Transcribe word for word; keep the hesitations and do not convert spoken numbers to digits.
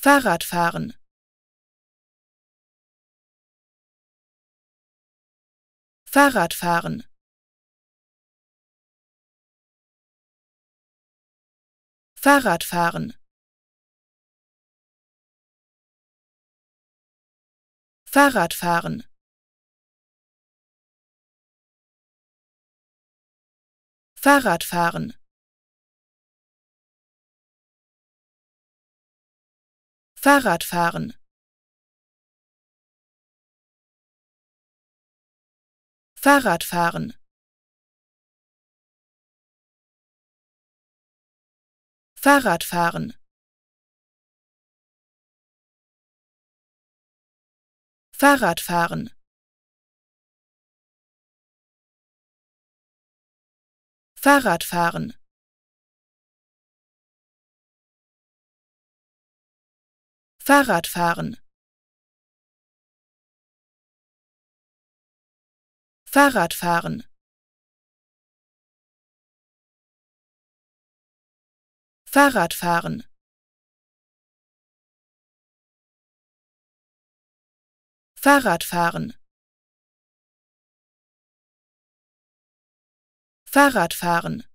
Fahrrad fahren. Fahrrad fahren. Fahrrad fahren. Fahrrad fahren. Fahrrad fahren. Fahrrad fahren. Fahrrad fahren. Fahrrad fahren. Fahrrad fahren. Fahrrad fahren. Fahrrad fahren. Fahrrad fahren. Fahrrad fahren. Fahrrad fahren. Fahrrad fahren.